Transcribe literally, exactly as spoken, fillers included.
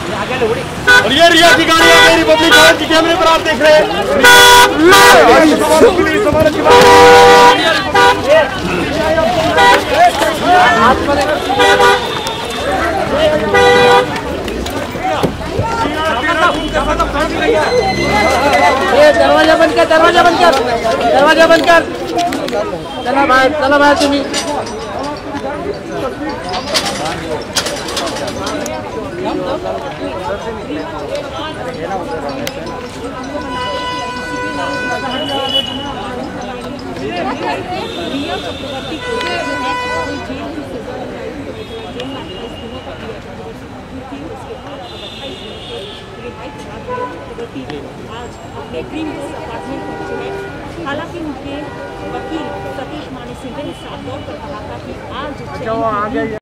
और ये रिया की गाड़ी है रिपब्लिक गार्ड के कैमरे पर आप देख रहे हैं। दरवाजा बंद कर, दरवाजा बंद कर, दरवाजा बंद कर। चला बाहर, चला बाहर तुम्ही। रिया चक्रवर्ती को आज अपने ड्रीम अपार्टमेंट पहुंचे हैं। हालांकि उनके वकील सतीश माने सिंह ने साफ तौर पर कहा था कि आज